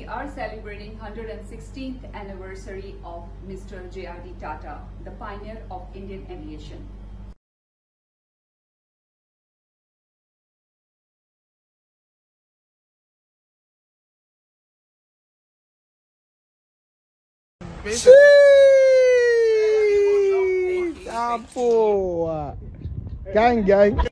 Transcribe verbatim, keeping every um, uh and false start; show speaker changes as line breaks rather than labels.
are celebrating one hundred sixteenth anniversary of Mister J R D Tata, the pioneer of Indian aviation.
Apo. Gang, gang.